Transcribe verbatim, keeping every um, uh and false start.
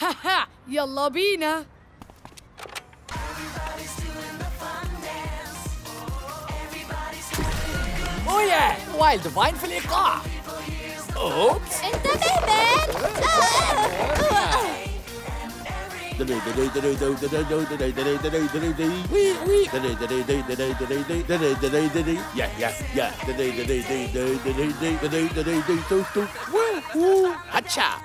هاها يلا بينا. اوه وايلد فاين في الإيقاع. أوبس. انتبه بين. يا يا يا هاتشا.